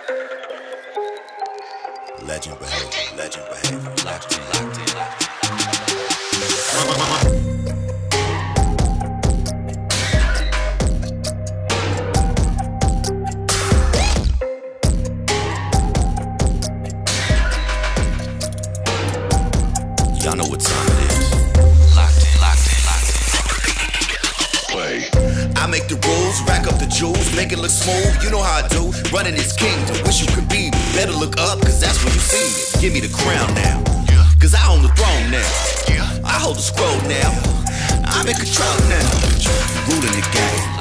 Legend behavior, legend behavior. Locked in, locked in, locked in. Y'all know what time it is. Locked in, locked in, locked in. Play. I make the rules, rack up the jewels, make it look smooth. You know how I do. Running this kingdom, wish you could be. Better look up, cause that's when you see it. Give me the crown now, cause I own the throne now. I hold the scroll now. I'm in control now. Ruling the game.